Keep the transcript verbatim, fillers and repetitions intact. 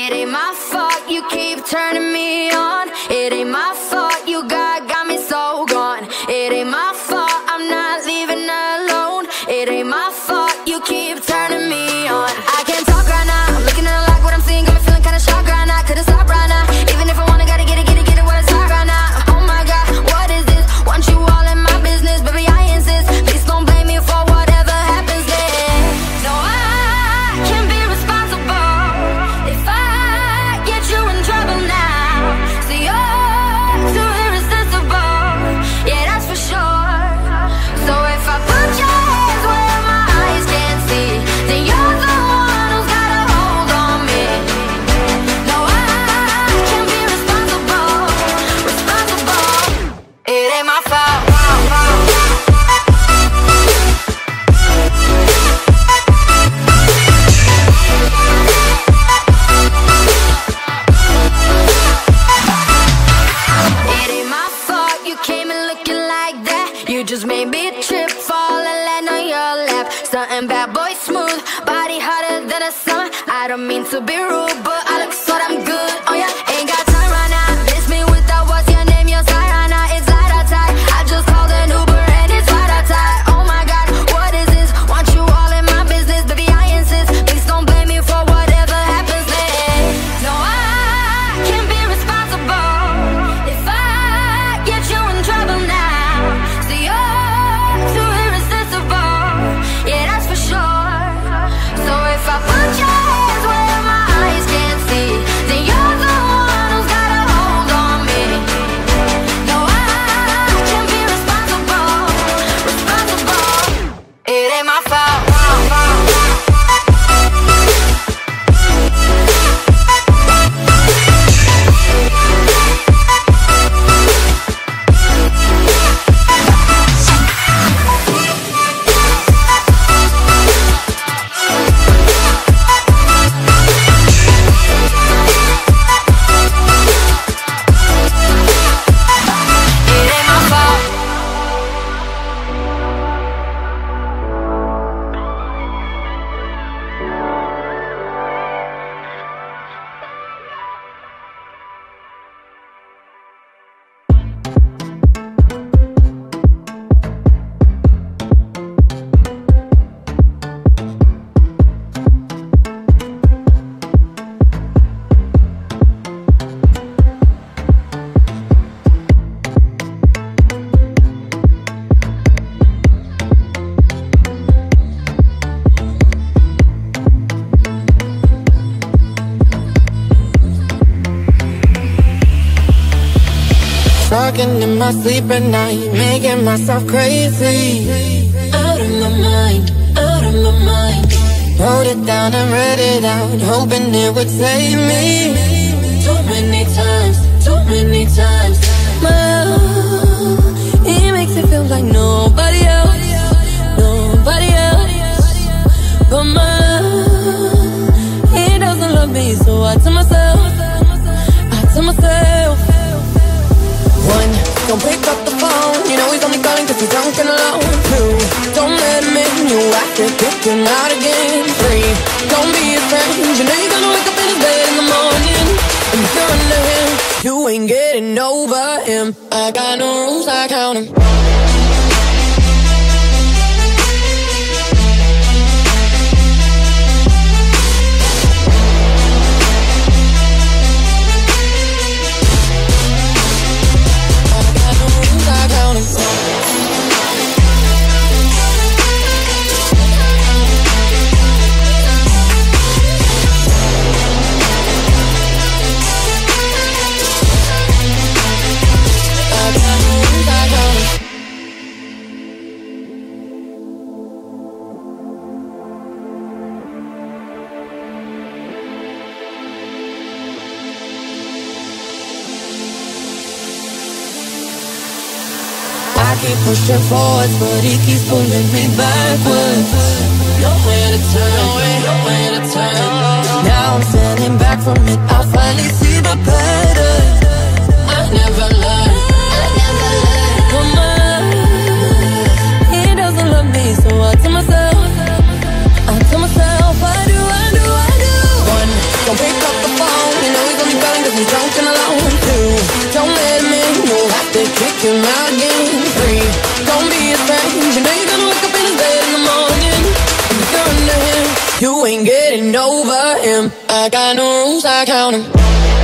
It ain't my fault you keep turning me on. It ain't my fault you got, got me so gone. It ain't my fault I'm not leaving alone. It ain't my fault you keep turning me on. I can't talk right now, I'm looking at like what I'm seeing, got me feeling kinda shocked right now. Couldn't stop right now, even if I wanna, gotta get it, get it, get it where it's hot right now. Oh my God, what is this? Want you all in my business, baby I insist. Please don't blame me for whatever happens there. No, I can't be responsible if I get you in trouble now. So you're too irresistible, yeah that's for sure. So if I put your hands where my eyes can't see, then you're the one who's got a hold on me. No, I can't be responsible, responsible. It ain't my fault. It ain't my fault you came in looking like that. You just made me trip, fall and land on your lap. Something bad boy smooth, body hotter than a summer. I don't mean to be rude, but I look so damn good. Oh yeah, ain't got time right now. Miss me without what's your name, your side right now. It's light outside, I just called an Uber and it's right outside. Oh my God, what is this? Want you all in my business, baby I insist. Please don't blame me for whatever happens there. No, I can't be responsible if I get you in trouble now. So you're too irresistible, yeah that's for sure. So if I put your hands where my eyes can't see, then you're the one who's got a hold on me. No, I can't be responsible, responsible. It ain't my fault. It ain't my fault. Talking in my sleep at night, making myself crazy. Out of my mind, out of my mind. Wrote it down and read it out, hoping it would save me. Too many times, too many times. My love, it makes it feel like nobody else, nobody else. But my love, he doesn't love me, so I tell myself, I tell myself. One, don't pick up the phone, you know he's only calling cause he's drunk and alone. Two, don't let him in, you after kicking out again. Three, don't be a friend, you know you're gonna wake up in his bed in the morning. And if you're under him, you ain't getting over him. I got no rules, I count them. I keep pushing forwards, but he keeps pulling me backwards. Nowhere to turn, nowhere, nowhere to turn. Now I'm standing back from it, I finally see the pattern. I never learned, I never learned. Come on, he doesn't love me, so I tell myself, I tell myself, I do, I do, I do. One, don't pick up the phone. him out again. Free, don't be his friend. You know you're gonna wake up in his bed in the morning. If you're under him, you ain't getting over him. I got no rules, I count 'em.